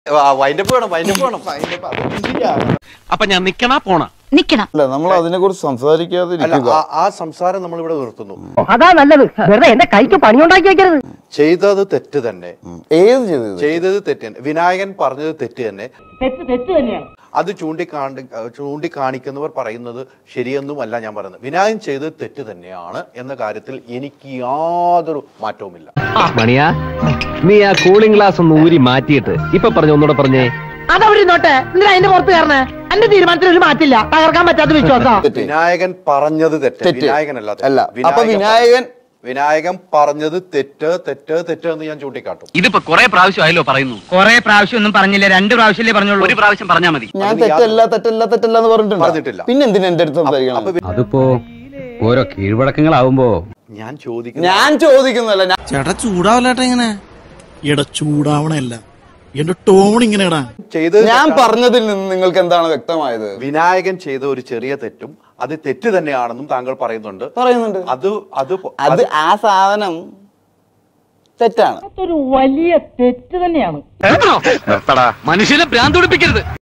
അപ്പൊ ഞാൻ നിക്കണ പോണ നിക്കണം. അല്ല, നമ്മൾ അതിനെ കുറിച്ച് സംസാരിക്കാതെ ആ സംസാരം നമ്മൾ ഇവിടെ നിർത്തുന്നു. അതാ നല്ലത്. വെറുതെ എന്റെ കൈക്ക് പണിയുണ്ടാക്കി വെക്കരുത്. ചെയ്തത് തെറ്റ് തന്നെ. ഏത് ചെയ്തത് തെറ്റ് തന്നെ. വിനായകൻ പറഞ്ഞത് തെറ്റ് തന്നെ. തെറ്റ് തന്നെയാണ്. അത് ചൂണ്ടിക്കാണിക്കുന്നവർ പറയുന്നത് ശരിയൊന്നുമല്ല ഞാൻ പറയുന്നത്. വിനായകൻ ചെയ്തത് തെറ്റ് തന്നെയാണ് എന്ന കാര്യത്തിൽ എനിക്ക് യാതൊരു മാറ്റവുമില്ല. മണിയാ, നീ ആ കൂളിംഗ് ഗ്ലാസ് ഒന്ന് ഊരി മാറ്റിയിട്ട് ഇപ്പൊ പറഞ്ഞു ഒന്നുകൂടെ പറഞ്ഞേ. അതവിടെ നോട്ടെ. എന്തിനാ അതിന്റെ പുറത്ത് കയറണേ? എന്റെ തീരുമാനത്തിൽ ഒരു മാറ്റില്ല. തകർക്കാൻ പറ്റാത്ത വിശ്വാസം. വിനായകൻ പറഞ്ഞത് തെറ്റ്. വിനായകനല്ല. അപ്പൊ വിനായകൻ പറഞ്ഞത് തെറ്റ് എന്ന് ഞാൻ ചൂണ്ടിക്കാട്ടും. ഇതിപ്പോ കുറെ പ്രാവശ്യമായല്ലോ പറയുന്നു. കുറെ പ്രാവശ്യം ഒന്നും പറഞ്ഞില്ല, 2 പ്രാവശ്യമല്ലേ പറഞ്ഞോളൂ. ഒരു പ്രാവശ്യം പറഞ്ഞാൽ മതി. ഞാൻ തെറ്റല്ല എന്ന് പറഞ്ഞിട്ടില്ല. പിന്നെ എന്തിനാ എന്റെ അടുത്ത് സംസാരിക്കണം? അതിപ്പോ ഓരോ കീഴ്വഴക്കങ്ങളാവുമ്പോ ഞാൻ ചോദിക്കുന്നല്ല. ചേട്ടാ ചൂടാവല്ലേട്ടാ ഇങ്ങനെ. എടാ ചൂടാവണല്ല, എന്റെ ടോൺ ഇങ്ങനെടാ. ഞാൻ പറഞ്ഞതിൽ നിന്ന് നിങ്ങൾക്ക് എന്താണ് വ്യക്തമായത്? വിനായകൻ ചെയ്ത ഒരു ചെറിയ തെറ്റും അത് തെറ്റ് തന്നെയാണെന്നും താങ്കൾ പറയുന്നുണ്ട്. അത് ആ സാധനം തെറ്റാണ്. ഒരു വലിയ തെറ്റ് തന്നെയാണ്. മനുഷ്യനെ ഭ്രാന്ത് പിടിപ്പിക്കരുത്.